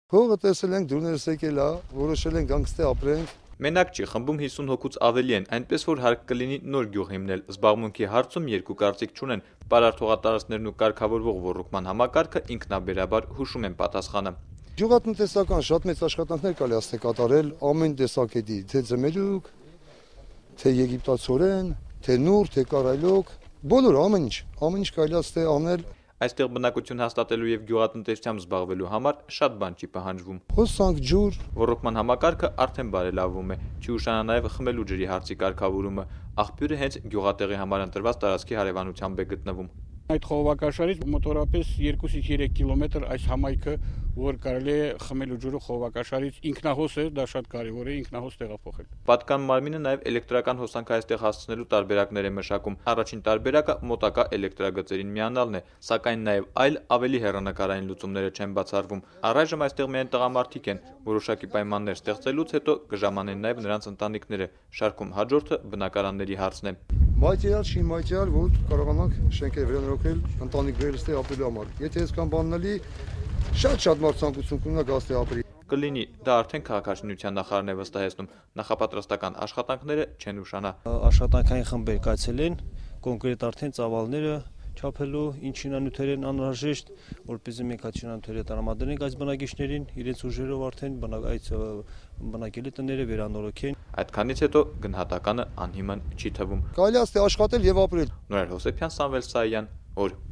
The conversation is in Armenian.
Հողը տեսել ենք, դուրներս եկել է, որոշել ենք գանք ապրենք։ Մենակ չի, խմբում 50 հոգուց ավելի են, այնպես որ հարկ կլինի նոր գյուղ հիմնել։ Զբաղմունքի հարցում երկու կարծիք չունեն։ Պարարտողատարածքներն ու կարգավորվող ոռոգման համակարգը ինքնաբերաբար հուշում են պատասխանը։ Գյուղատնտեսական շատ մեծ աշխատանքներ կարելի է կատարել ամեն տեսակետի, թե ձմերուկ, թե եգիպտացորեն, թե նուր, թե կարայլոկ, բոլոր ամեն ինչ կարելի է անել։ Այստեղ բնակություն հաստատելու եւ գյուղատնտեսությամբ զբաղվելու համար շատ բան չի պահանջվում։ Հոսանք, ջուր, Ոռոգման համակարգը արդեն բարելավվում է։ Չի ուշանա նաեւ խմելու ջրի հարցի կարգավորումը։ Աղբյուրը հենց գյուղատեղի համար ընտրված տարածքի հարևանությամբ է գտնվում։ Այդ խողովակաշարից մոտորապես 2-ից 3 կիլոմետր այս համայնքը, որ կարելի է խմելու ջուրը խողովակաշարից ինքնահոս է, դա շատ կարևոր է ինքնահոս տեղափոխել։ Պատկան մարմինը նաև էլեկտրական հոսանք այստեղ հասցնելու տարբերակներ է մշակում։ Առաջին տարբերակը մոտակա էլեկտրագծերին միանալն է, սակայն նաև այլ ավելի հեռանկարային լուծումները չեն բացառվում։ Առայժմ այստեղ միայն տղամարդիկ են, որոշակի պայմաններ ստեղծելուց հետո կժամանեն նաև նրանց ընտանիքները։ Շարքում հաջորդը բնակարանների հարցն է։ Մատերիալ չի մատերիալ, որ կարողանանք շենքեր վերանորոգել ընտանիքներս տեղ ապրելու համար։ Եթե այսքան բաննալի շատ մարդ ցանկություն կունենա գաստե ապրի։ Կլինի, դա արդեն քաղաքաշինության նախարարն է վստահեցնում, նախապատրաստական աշխատանքները չեն ուշանա։ Աշխատանքային խմբեր կայացել են, կոնկրետ արդեն ծավալները չափելու, ինչ շինանյութեր են անհրաժեշտ, որպեսզի մենք այդ շինանյութերը տրամադրենք այս բնակիչներին, իրենց ուժերով արդեն այդ բնակելի տները վերանորոգեն։ Այդքանից հետո գնահատականը անհիմն չի թվում։ Կարելի է աշխատել եւ ապրել։ Նորայր Հոսեփյան, Սամվել Սայյան, օր